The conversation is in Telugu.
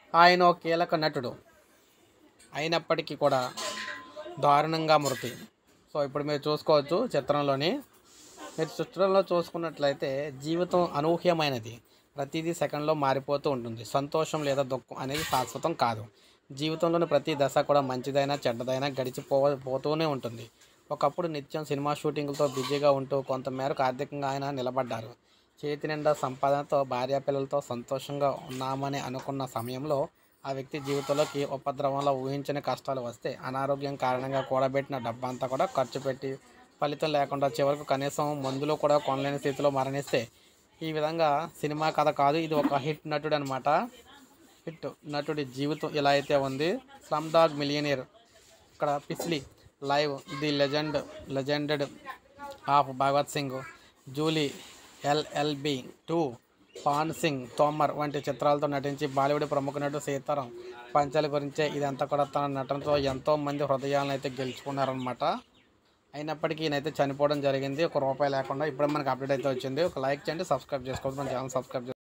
ఆయన ఓ కీలక నటుడు అయినప్పటికీ కూడా దారుణంగా మృతి. సో ఇప్పుడు మీరు చూసుకోవచ్చు చిత్రంలోని. మీరు చిత్రంలో చూసుకున్నట్లయితే జీవితం అనూహ్యమైనది. ప్రతిదీ సెకండ్లో మారిపోతూ ఉంటుంది. సంతోషం లేదా దుఃఖం అనేది శాశ్వతం కాదు. జీవితంలోని ప్రతి దశ కూడా మంచిదైనా చెడ్డదైనా పోతూనే ఉంటుంది. ఒకప్పుడు నిత్యం సినిమా షూటింగ్లతో బిజీగా ఉంటూ కొంతమేరకు ఆర్థికంగా ఆయన నిలబడ్డారు. చేతి నిండా సంపాదనతో భార్యాపిల్లలతో సంతోషంగా ఉన్నామని అనుకున్న సమయంలో ఆ వ్యక్తి జీవితంలోకి ఉపద్రవంలో ఊహించని కష్టాలు వస్తే అనారోగ్యం కారణంగా కూడబెట్టిన డబ్బంతా కూడా ఖర్చు పెట్టి ఫలితం లేకుండా చివరకు కనీసం మందులు కూడా కొనలేని స్థితిలో మరణిస్తే ఈ విధంగా సినిమా కథ కాదు, ఇది ఒక హిట్ నటుడు అనమాట. హిట్ నటుడి జీవితం ఇలా అయితే ఉంది. స్లమ్ డాగ్ మిలియనీర్, ఇక్కడ పిస్లీ, లైవ్, the legend of Bhagat Singh, Jolly, LLB 2, Paan Singh, Tomar వంటి చిత్రాలతో నటించి బాలీవుడ్ ప్రముఖ నటుడు సీతారాం పంచాలి గురించే ఇదంతా కూడా తన నటనతో ఎంతోమంది హృదయాలను అయితే గెలుచుకున్నారనమాట. అయినప్పటికీ ఈయనైతే చనిపోవడం జరిగింది, ₹1 లేకుండా. ఇప్పుడే మనకు అప్డేట్ అయితే వచ్చింది. ఒక లైక్ చేయండి, సబ్స్క్రైబ్ చేసుకోవద్దు, మన ఛానల్ సబ్స్క్రైబ్